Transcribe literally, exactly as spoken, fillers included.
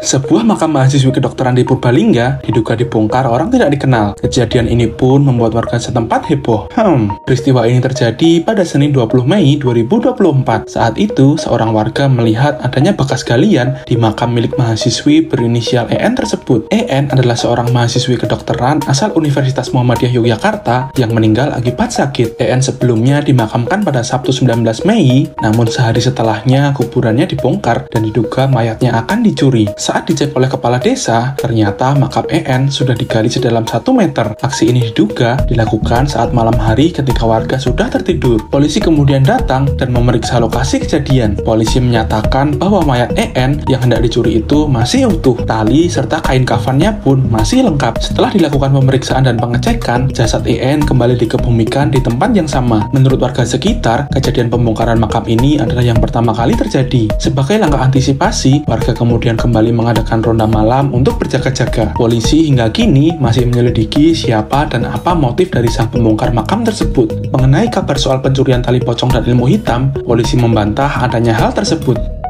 Sebuah makam mahasiswi kedokteran di Purbalingga diduga dibongkar orang tidak dikenal. Kejadian ini pun membuat warga setempat heboh. Hmm, peristiwa ini terjadi pada Senin dua puluh Mei dua ribu dua puluh empat. Saat itu, seorang warga melihat adanya bekas galian di makam milik mahasiswi berinisial E N tersebut. E N adalah seorang mahasiswi kedokteran asal Universitas Muhammadiyah Yogyakarta yang meninggal akibat sakit. E N sebelumnya dimakamkan pada Sabtu sembilan belas Mei, namun sehari setelahnya kuburannya dibongkar dan diduga mayatnya akan dicuri. Saat dicek oleh kepala desa, ternyata makam E N sudah digali sedalam satu meter. Aksi ini diduga dilakukan saat malam hari ketika warga sudah tertidur. Polisi kemudian datang dan memeriksa lokasi kejadian. Polisi menyatakan bahwa mayat E N yang hendak dicuri itu masih utuh. Tali serta kain kafannya pun masih lengkap. Setelah dilakukan pemeriksaan dan pengecekan, jasad E N kembali dikebumikan di tempat yang sama. Menurut warga sekitar, kejadian pembongkaran makam ini adalah yang pertama kali terjadi. Sebagai langkah antisipasi, warga kemudian kembali mengadakan ronda malam untuk berjaga-jaga. Polisi hingga kini masih menyelidiki siapa dan apa motif dari sang pembongkar makam tersebut. Mengenai kabar soal pencurian tali pocong dan ilmu hitam, polisi membantah adanya hal tersebut.